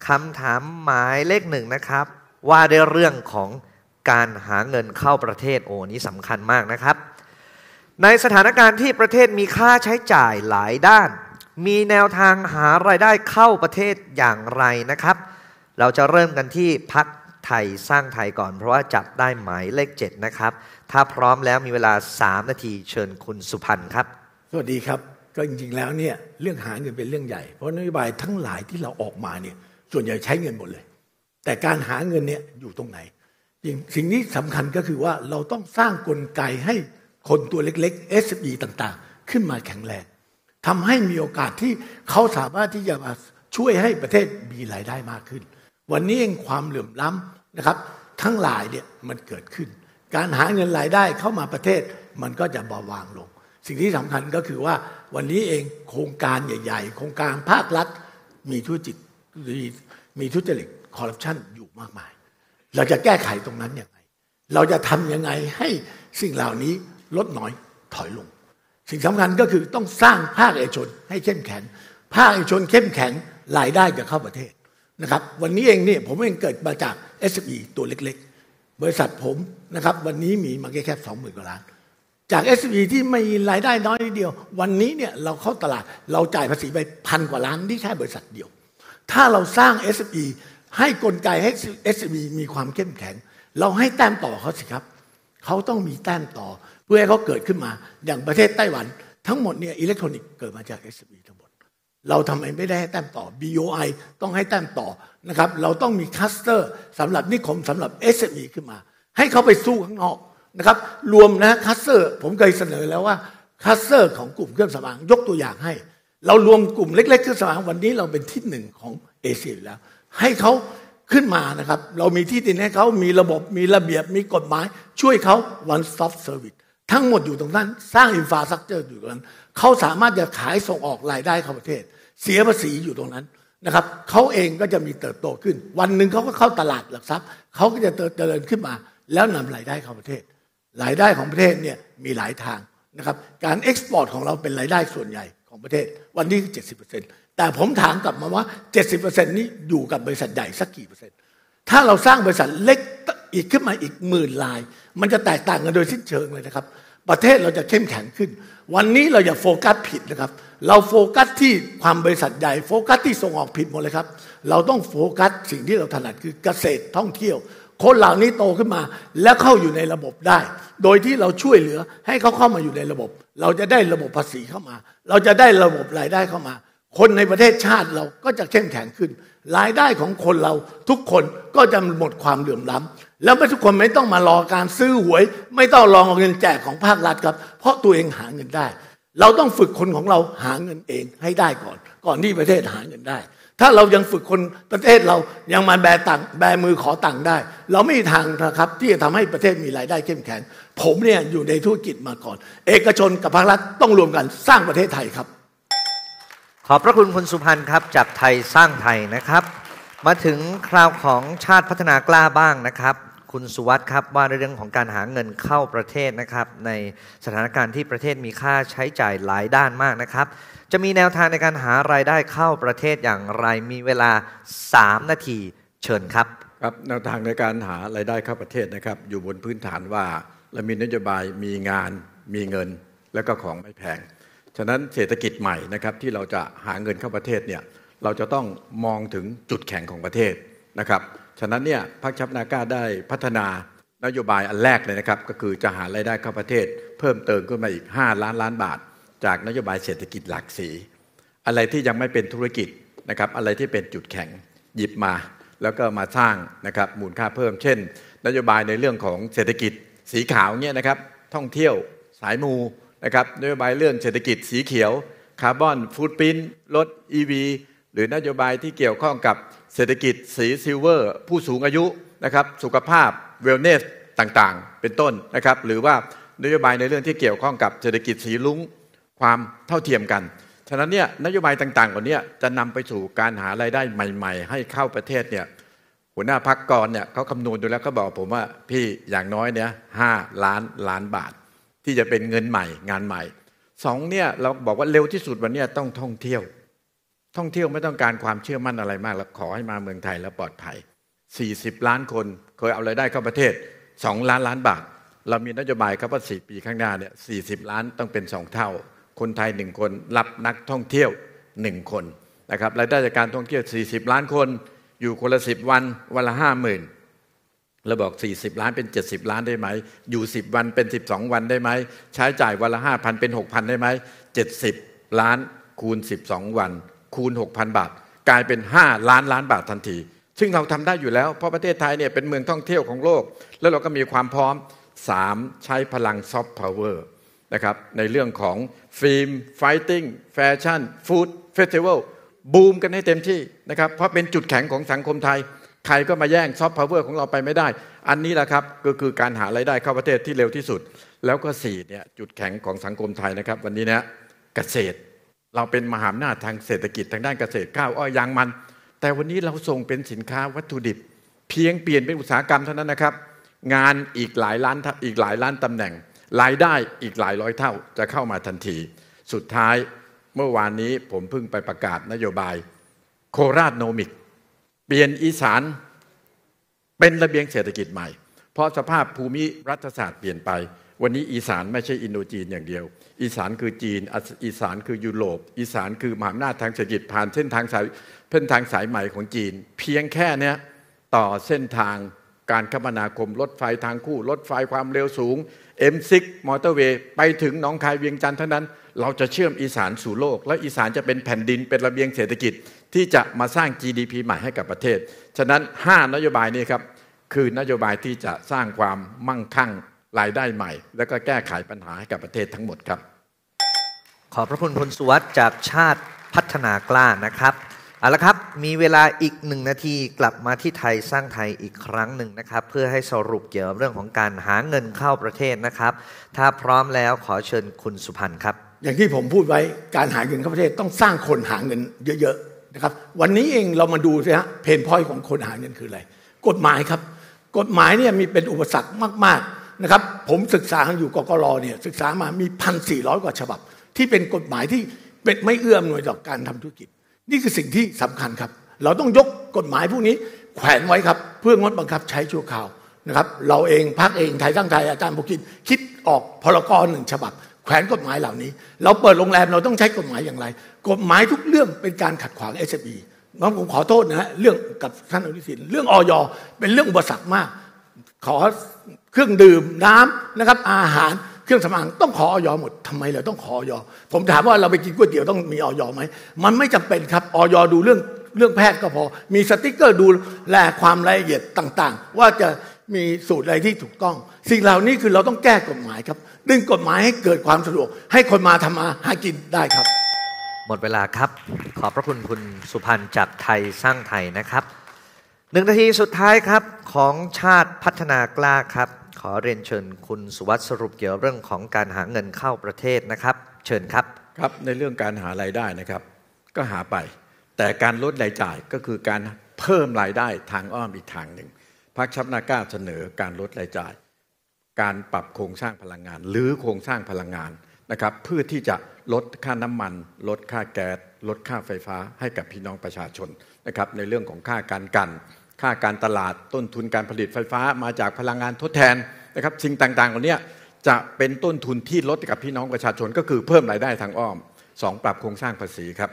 คำถามหมายเลขหนึ่งนะครับว่าด้วยเรื่องของการหาเงินเข้าประเทศนี้สำคัญมากนะครับในสถานการณ์ที่ประเทศมีค่าใช้จ่ายหลายด้านมีแนวทางหารายได้เข้าประเทศอย่างไรนะครับเราจะเริ่มกันที่พรรคไทยสร้างไทยก่อนเพราะว่าจับได้หมายเลข7นะครับถ้าพร้อมแล้วมีเวลา3นาทีเชิญคุณสุพันธ์ครับสวัสดีครับก็จริงๆแล้วเนี่ยเรื่องหาเงินเป็นเรื่องใหญ่เพราะนโยบายทั้งหลายที่เราออกมาเนี่ยส่วนใหญ่ใช้เงินหมดเลยแต่การหาเงินเนี่ยอยู่ตรงไหนสิ่งนี้สำคัญก็คือว่าเราต้องสร้างกลไกให้คนตัวเล็กๆ SME ต่างๆขึ้นมาแข็งแรงทำให้มีโอกาสที่เขาสามารถที่จะมาช่วยให้ประเทศมีรายได้มากขึ้นวันนี้เองความเหลื่อมล้ำนะครับทั้งหลายเนี่ยมันเกิดขึ้นการหาเงินรายได้เข้ามาประเทศมันก็จะเบาบางลงสิ่งที่สำคัญก็คือว่าวันนี้เองโครงการใหญ่ๆโครงการภาครัฐมีทุจริตคอร์รัปชันอยู่มากมายเราจะแก้ไขตรงนั้นอย่างไรเราจะทำยังไงให้สิ่งเหล่านี้ลดน้อยถอยลงสิ่งสำคัญก็คือต้องสร้างภาคเอกชนให้เข้มแข็งภาคเอกชนเข้มแข็งรายได้จะเข้าประเทศนะครับวันนี้เองเนี่ยผมเองเกิดมาจาก SME ตัวเล็กๆบริษัทผมนะครับวันนี้มีมาแค่ 20,000 กว่าล้านจาก SME ที่ไม่มีรายได้น้อยนิดเดียววันนี้เนี่ยเราเข้าตลาดเราจ่ายภาษีไป1,000 กว่าล้านที่แค่บริษัทเดียวถ้าเราสร้าง SME ให้กลไกให้ SME มีความเข้มแข็งเราให้แต้มต่อเขาสิครับเขาต้องมีแต้มต่อเพื่อให้เขาเกิดขึ้นมาอย่างประเทศไต้หวันทั้งหมดเนี่ยอิเล็กทรอนิกส์เกิดมาจาก SME ทั้งหมดเราทำไมไม่ได้ให้แต้มต่อ BOI ต้องให้แต้มต่อนะครับเราต้องมีคลัสเตอร์สำหรับนิคมสำหรับ SME ขึ้นมาให้เขาไปสู้ข้างนอกนะครับรวมนะคลัสเตอร์ผมเคยเสนอแล้วว่าคลัสเตอร์ของกลุ่มเครื่องสำอางยกตัวอย่างให้เรารวมกลุ่มเล็กๆเครื่องสำอางวันนี้เราเป็นที่หนึ่งของเอเชียแล้วให้เขาขึ้นมานะครับเรามีที่ดินให้เขามีระบบมีระเบียบมีกฎหมายช่วยเขา one stop service ทั้งหมดอยู่ตรงนั้นสร้างอินฟราสตรัคเจอร์อยู่ตรงนั้นเขาสามารถจะขายส่งออกรายได้เข้าประเทศเสียภาษีอยู่ตรงนั้นนะครับเขาเองก็จะมีเติบโตขึ้นวันหนึ่งเขาก็เข้าตลาดหลักทรัพย์เขาก็จะเจริญขึ้นมาแล้วนำรายได้เข้าประเทศรายได้ของประเทศเนี่ยมีหลายทางนะครับการเอ็กซ์พอร์ตของเราเป็นรายได้ส่วนใหญ่ของประเทศวันนี้ 70% แต่ผมถามกลับมาว่า 70% นี้อยู่กับบริษัทใหญ่สักกี่เปอร์เซ็นต์ถ้าเราสร้างบริษัทเล็กอีกขึ้นมาอีก10,000 รายมันจะแตกต่างกันโดยสิ้นเชิงเลยนะครับประเทศเราจะเข้มแข็งขึ้นวันนี้เราอย่าโฟกัสผิดนะครับเราโฟกัสที่ความบริษัทใหญ่โฟกัสที่ส่งออกผิดหมดเลยครับเราต้องโฟกัสสิ่งที่เราถนัดคือเกษตรท่องเที่ยวคนเหล่านี้โตขึ้นมาแล้วเข้าอยู่ในระบบได้โดยที่เราช่วยเหลือให้เขาเข้ามาอยู่ในระบบเราจะได้ระบบภาษีเข้ามาเราจะได้ระบบรายได้เข้ามาคนในประเทศชาติเราก็จะเข้มแข็งขึ้นรายได้ของคนเราทุกคนก็จะหมดความเหลื่อมล้ำแล้วไม่ทุกคนไม่ต้องมารอการซื้อหวยไม่ต้องรอเงินแจกของภาครัฐครับเพราะตัวเองหาเงินได้เราต้องฝึกคนของเราหาเงินเองให้ได้ก่อนที่ประเทศหาเงินได้ถ้าเรายังฝึกคนประเทศเรายังมาแบมือขอตังค์ได้เราไม่มีทางนะครับที่จะทำให้ประเทศมีรายได้เข้มแข็งผมเนี่ยอยู่ในธุรกิจมาก่อนเอกชนกับภาครัฐต้องรวมกันสร้างประเทศไทยครับขอบพระคุณคุณสุพันธ์ครับจากไทยสร้างไทยนะครับมาถึงคราวของชาติพัฒนากล้าบ้างนะครับคุณสุวัสดิ์ครับว่าในเรื่องของการหาเงินเข้าประเทศนะครับในสถานการณ์ที่ประเทศมีค่าใช้จ่ายหลายด้านมากนะครับจะมีแนวทางในการหารายได้เข้าประเทศอย่างไรมีเวลา3นาทีเชิญครับครับแนวทางในการหารายได้เข้าประเทศนะครับอยู่บนพื้นฐานว่าเรามีนโยบายมีงานมีเงินแล้วก็ของไม่แพงฉะนั้นเศรษฐกิจใหม่นะครับที่เราจะหาเงินเข้าประเทศเนี่ยเราจะต้องมองถึงจุดแข็งของประเทศนะครับฉะนั้นเนี่ยพรรคชาติพัฒนากล้าได้พัฒนานโยบายอันแรกเลยนะครับก็คือจะหารายได้เข้าประเทศเพิ่มเติมขึ้นมาอีก5 ล้านบาทจากนโยบายเศรษฐกิจหลักสีอะไรที่ยังไม่เป็นธุรกิจนะครับอะไรที่เป็นจุดแข็งหยิบมาแล้วก็มาสร้างนะครับมูลค่าเพิ่มเช่นนโยบายในเรื่องของเศรษฐกิจสีขาวเนี่ยนะครับท่องเที่ยวสายมูนะครับนโยบายเรื่องเศรษฐกิจสีเขียวคาร์บอนฟูตพริ้นท์รถ EV หรือนโยบายที่เกี่ยวข้องกับเศรษฐกิจสีซิลเวอร์ผู้สูงอายุนะครับสุขภาพเวลเนสต่างๆเป็นต้นนะครับหรือว่านโยบายในเรื่องที่เกี่ยวข้องกับเศรษฐกิจสีลุ้งความเท่าเทียมกันฉะนั้นเนี่ยนโยบายต่างๆเหล่านี้จะนำไปสู่การหารายได้ใหม่ๆให้เข้าประเทศเนี่ยหัวหน้าพรรคกรเนี่ยเขาคำนวณดูแล้วเขาบอกผมว่าพี่อย่างน้อยเนี่ย5 ล้านบาทที่จะเป็นเงินใหม่งานใหม่2เนี่ยเราบอกว่าเร็วที่สุดวันนี้ต้องท่องเที่ยวท่องเที่ยวไม่ต้องการความเชื่อมั่นอะไรมากแล้วขอให้มาเมืองไทยแล้วปลอดภัย40 ล้านคนเคยเอารายได้เข้าประเทศ2 ล้านล้านบาทเรามีนโยบายครับว่า4 ปีข้างหน้าเนี่ย40 ล้านต้องเป็น2 เท่าคนไทย1 คนรับนักท่องเที่ยว1 คนนะครับรายได้จากการท่องเที่ยว40 ล้านคนอยู่คนละ10 วันวันละ 50,000เราบอก40 ล้านเป็น70 ล้านได้ไหมอยู่10 วันเป็น12 วันได้ไหมใช้จ่ายวันละ 5,000 เป็น 6,000 ได้ไหม70 ล้านคูณ12 วันคูณ 6,000 บาทกลายเป็น5 ล้านล้านบาททันทีซึ่งเราทำได้อยู่แล้วเพราะประเทศไทยเนี่ยเป็นเมืองท่องเที่ยวของโลกแล้วเราก็มีความพร้อม3ใช้พลังซอฟต์พาวเวอร์นะครับในเรื่องของฟิล์มไฟติ้งแฟชั่นฟู้ดเฟสติวัลบูมกันให้เต็มที่นะครับเพราะเป็นจุดแข็งของสังคมไทยใครก็มาแย่งซอฟต์พาวเวอร์ของเราไปไม่ได้อันนี้แหละครับก็คือการหารายได้เข้าประเทศที่เร็วที่สุดแล้วก็4เนี่ยจุดแข็งของสังคมไทยนะครับวันนี้เนี่ยเกษตรเราเป็นมหาอำนาจทางเศรษฐกิจทางด้านเกษตรข้าวอ้อยยางมันแต่วันนี้เราส่งเป็นสินค้าวัตถุดิบเพียงเปลี่ยนเป็นอุตสาหกรรมเท่านั้นนะครับงานอีกหลายล้านตำแหน่งรายได้อีกหลายร้อยเท่าจะเข้ามาทันทีสุดท้ายเมื่อวานนี้ผมเพิ่งไปประกาศนโยบายโคราชโนมิกเปลี่ยนอีสานเป็นระเบียงเศรษฐกิจใหม่เพราะสภาพภูมิรัฐศาสตร์เปลี่ยนไปวันนี้อีสานไม่ใช่อินโดจีนอย่างเดียวอีสานคือจีนอีสานคือยุโรปอีสานคือมหาอำนาจทางเศรษฐกิจผ่านเส้นทางสายใหม่ของจีนเพียงแค่เนี้ยต่อเส้นทางการคมนาคมรถไฟทางคู่รถไฟความเร็วสูง M6 มอเตอร์เวย์ไปถึงหนองคายเวียงจันทร์เท่านั้นเราจะเชื่อมอีสานสู่โลกและอีสานจะเป็นแผ่นดินเป็นระเบียงเศรษฐกิจที่จะมาสร้าง GDP ใหม่ให้กับประเทศฉะนั้น5นโยบายนี้ครับคือนโยบายที่จะสร้างความมั่งคั่งรายได้ใหม่แล้วก็แก้ไขปัญหาให้กับประเทศทั้งหมดครับขอบพระคุณคุณสุวัสดิ์จากชาติพัฒนากล้านะครับเอาละครับมีเวลาอีก1 นาทีกลับมาที่ไทยสร้างไทยอีกครั้งหนึ่งนะครับเพื่อให้สรุปเกี่ยวกับเรื่องของการหาเงินเข้าประเทศนะครับถ้าพร้อมแล้วขอเชิญคุณสุพันธ์ครับอย่างที่ผมพูดไว้การหาเงินเข้าประเทศต้องสร้างคนหาเงินเยอะๆนะครับวันนี้เองเรามาดูสิฮะเพนพอยต์ของคนหาเงินคืออะไรกฎหมายครับกฎหมายเนี่ยมีเป็นอุปสรรคมากๆนะครับผมศึกษาอยู่กกรเนี่ยศึกษามามี 1,400 กว่าฉบับที่เป็นกฎหมายที่เป็นไม่เอื้ออำนวยต่อการทำธุรกิจนี่คือสิ่งที่สำคัญครับเราต้องยกกฎหมายพวกนี้แขวนไว้ครับเพื่องดบังคับใช้ชั่วคราวนะครับเราเองพรรคเองไทยสร้างไทยอาจารย์บุกินคิดออกพรก1 ฉบับแขวนกฎหมายเหล่านี้เราเปิดโรงแรมเราต้องใช้กฎหมายอย่างไรกฎหมายทุกเรื่องเป็นการขัดขวาง SME น้องผมขอโทษนะฮะเรื่องกับท่านอนุทินเรื่องอย.เป็นเรื่องอุปสรรคมากขอเครื่องดื่มน้ำนะครับอาหารเครื่องสำอางต้องขออย.หมดทำไมเราต้องขออย.ผมถามว่าเราไปกินก๋วยเตี๋ยวต้องมีอย.ไหมมันไม่จำเป็นครับอย.ดูเรื่องแพทย์ก็พอมีสติ๊กเกอร์ดูแลความละเอียดต่างๆว่าจะมีสูตรอะไรที่ถูกต้องสิ่งเหล่านี้คือเราต้องแก้กฎหมายครับดึงกฎหมายให้เกิดความสะดวกให้คนมาทำมาหากินได้ครับหมดเวลาครับขอบพระคุณคุณสุพันธ์จากไทยสร้างไทยนะครับ1 นาทีสุดท้ายครับของชาติพัฒนากล้าครับขอเรียนเชิญคุณสุวัสดิ์สรุปเกี่ยวเรื่องของการหาเงินเข้าประเทศนะครับเชิญครับครับในเรื่องการหารายได้นะครับก็หาไปแต่การลดรายจ่ายก็คือการเพิ่มรายได้ทางอ้อมอีกทางหนึ่งพรรคชาติพัฒนากล้าเสนอการลดรายจ่ายการปรับโครงสร้างพลังงานหรือโครงสร้างพลังงานนะครับเพื่อที่จะลดค่าน้ำมันลดค่าแก๊สลดค่าไฟฟ้าให้กับพี่น้องประชาชนนะครับในเรื่องของค่าการกันค่าการตลาดต้นทุนการผลิตไฟฟ้ามาจากพลังงานทดแทนนะครับสิ่งต่างๆเหล่านี้จะเป็นต้นทุนที่ลดกับพี่น้องประชาชนก็คือเพิ่มรายได้ทางอ้อม2ปรับโครงสร้างภาษีครับ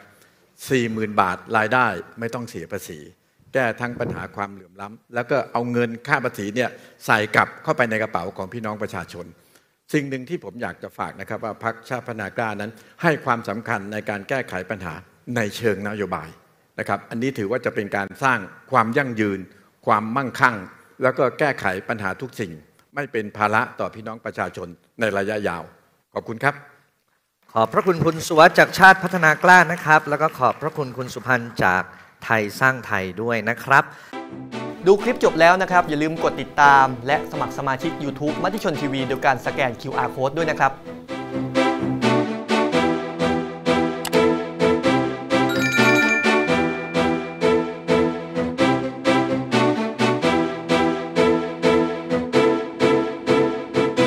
40,000 บาทรายได้ไม่ต้องเสียภาษีแก้ทั้งปัญหาความเหลื่อมล้ำแล้วก็เอาเงินค่าภาษีเนี่ยใส่กลับเข้าไปในกระเป๋าของพี่น้องประชาชนสิ่งหนึ่งที่ผมอยากจะฝากนะครับว่าพรรคชาติพัฒนากล้านั้นให้ความสำคัญในการแก้ไขปัญหาในเชิงนโยบายนะครับอันนี้ถือว่าจะเป็นการสร้างความยั่งยืนความมั่งคั่งแล้วก็แก้ไขปัญหาทุกสิ่งไม่เป็นภาระต่อพี่น้องประชาชนในระยะยาวขอบคุณครับขอบพระคุณคุณสุวัสดิ์จากชาติพัฒนากล้านะครับแล้วก็ขอบพระคุณคุณสุพันธ์จากไทยสร้างไทยด้วยนะครับดูคลิปจบแล้วนะครับอย่าลืมกดติดตามและสมัครสมาชิก YouTube มติชนทีวีโดยการสแกน QR Code ด้วยนะครับ